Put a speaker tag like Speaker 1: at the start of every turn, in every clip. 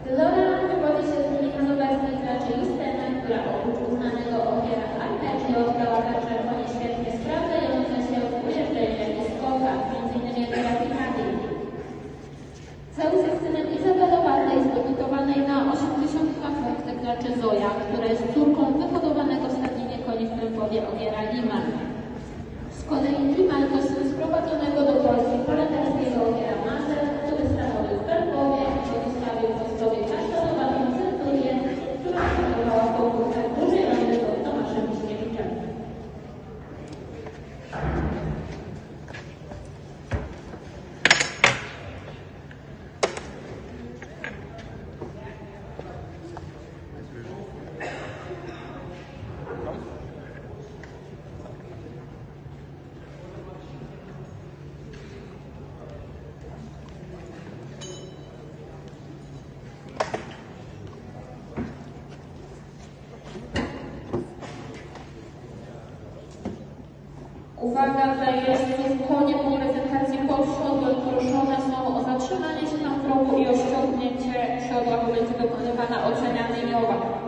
Speaker 1: Zora wywodzi się z mechanobecnej znaczy Justyna, która oprócz uznanego ofiara artecznego oddała także konie świetnie sprawdzające się w ujeżdżeniach i skokach, m.in. grafikami. Cały z synem Izabelowatej zdebiutowanej na 82 punkty graczy Zoja, która jest córką wyhodowanego w stadninie koni w Krępowie ogiera Limal. Z kolei Limal to syn sprowadzonego do Polski holenderskiego ogiera Mazel, który stanowił w Krępowie i pozostawił po sobie kasztanowatą centurię, która startowała w konkursach dużej randy pod Tomaszem Miśkiewiczem. Uwaga dla jeźdźców, konie po prezentacji podsiodłej proszone są o zatrzymanie się na progu i o ściągnięcie siodła, bo będzie dokonywana ocena liniowa.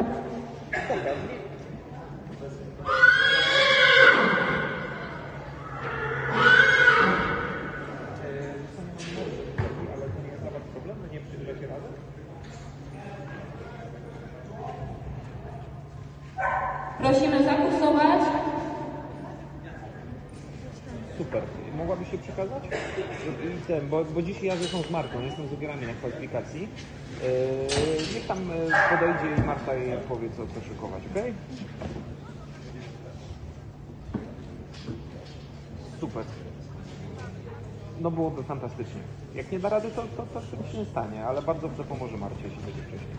Speaker 1: Prosimy zakursować.
Speaker 2: Super. Mogłabyś się przekazać? Bo dzisiaj ja zresztą z Martą, jestem z ogierami na kwalifikacji. Niech tam podejdzie i Marta jej powie, co szykować, ok? Super. No byłoby fantastycznie. Jak nie da rady, to się nie stanie, ale bardzo dobrze pomoże Marcie, jeśli będzie wcześniej.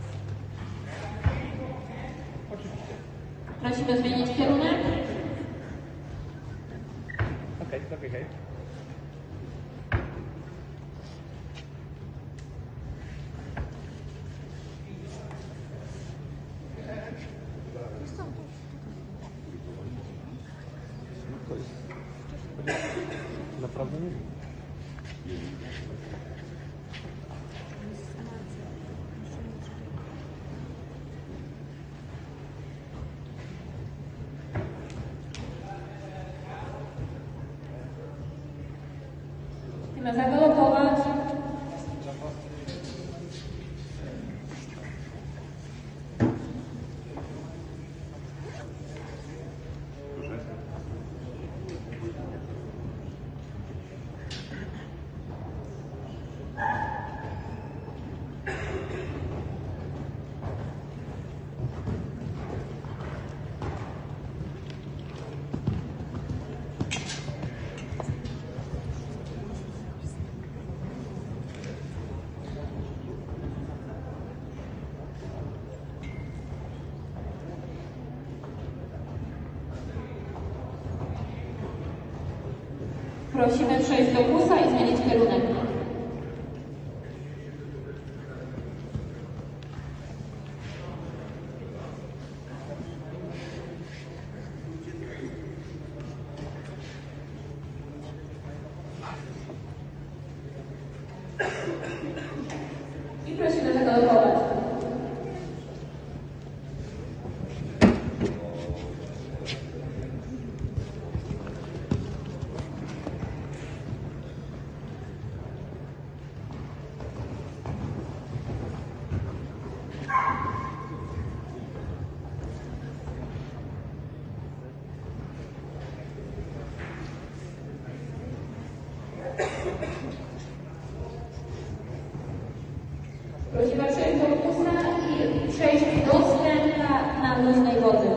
Speaker 2: Oczywiście.
Speaker 1: Prosimy zmienić kierunek.
Speaker 2: Okej. To jest... Naprawdę nie wiem.
Speaker 1: Chcemy zagalopować. Prosimy przejść do busa i zmienić kierunek. I prosimy zagalopować. Prosimy przejść do busa i przejść do wstępna na luźnej wody.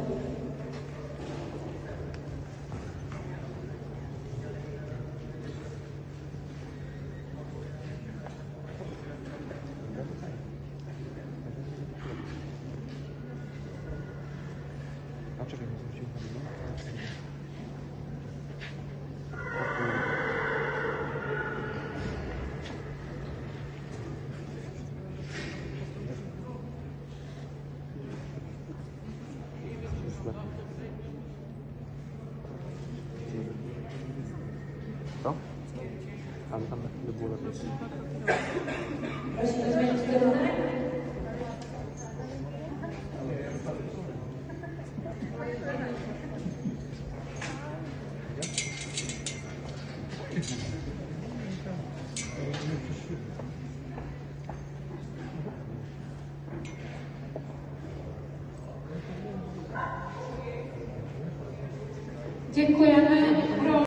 Speaker 2: A czekaj, nie zwróciłem Co? Ale tam by było lepiej.
Speaker 1: Prosimy zmierzyć kierunek.